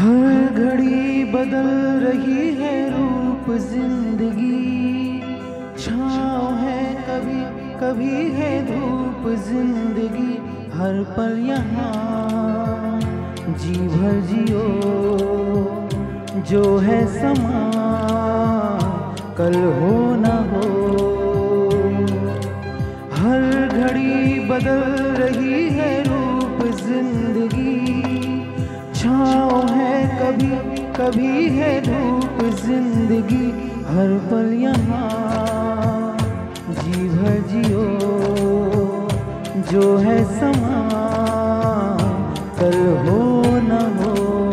हर घड़ी बदल रही है रूप जिंदगी, छाँव है कभी कभी है धूप जिंदगी। हर पल यहाँ जी भर जियो, जो है समा कल हो ना हो। हर घड़ी बदल रही है रूप जिंदगी, छाँव है कभी कभी है धूप जिंदगी। हर पल यहाँ जी भर जियो, जो है समा कल हो न हो।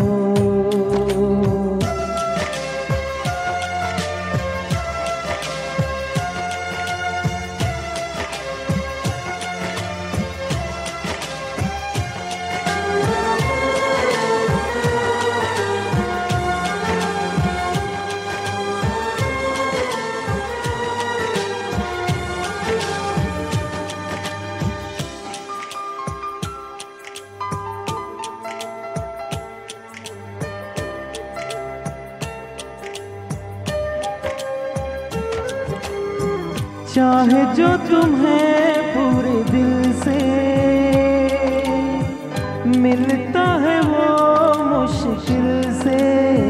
चाहे जो तुम्हें पूरे दिल से, मिलता है वो मुश्किल से।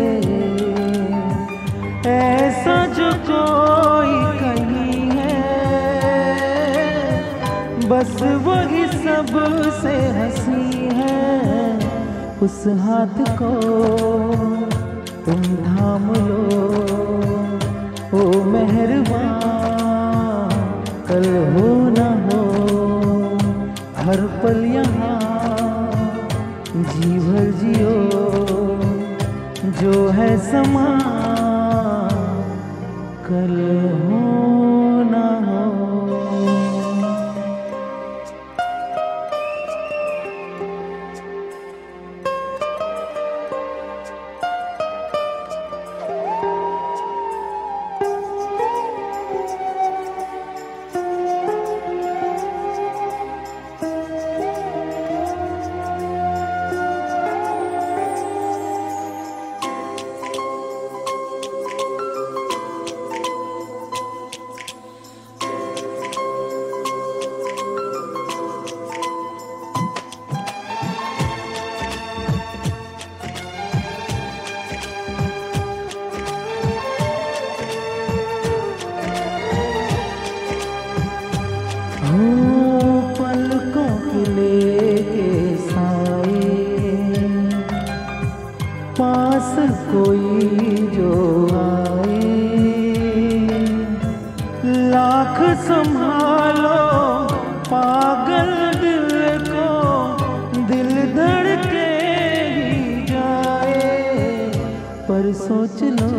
ऐसा जो कोई कहीं है, बस वही सबसे हंसी है। उस हाथ को तुम थाम लो, ओ मेहरबान कल हो ना हो। हर पल यहाँ जी भर जियो, जो है समा कल हो ना हो। पलकों के लेके साए, पास कोई जो आए। लाख संभालो पागल दिल को, दिल धड़के ही जाए। पर सोच लो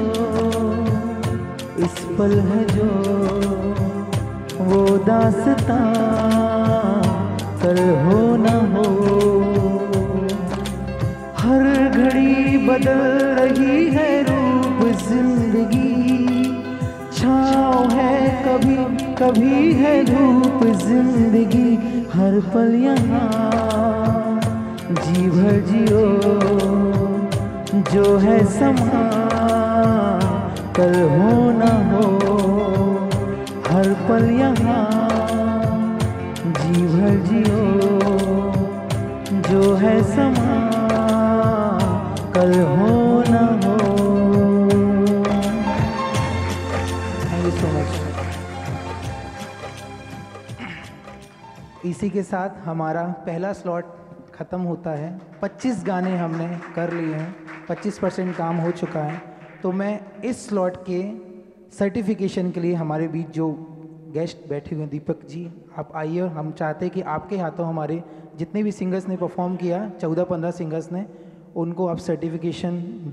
इस पल है जो वो दास्तां कल हो ना हो। हर घड़ी बदल रही है रूप जिंदगी, छाँव है कभी कभी है धूप जिंदगी। हर पल यहाँ जी भर जियो, जो है समा कल हो ना हो। हर पल यहाँ जी भर जियो, जो है समा कल हो ना हो। Thank you so much. इसी के साथ हमारा पहला स्लॉट ख़त्म होता है। 25 गाने हमने कर लिए हैं, 25% काम हो चुका है। तो मैं इस स्लॉट के सर्टिफिकेशन के लिए हमारे बीच जो गेस्ट बैठे हुए हैं, दीपक जी आप आइए। हम चाहते हैं कि आपके हाथों हमारे जितने भी सिंगर्स ने परफॉर्म किया, 14-15 सिंगर्स ने, उनको आप सर्टिफिकेशन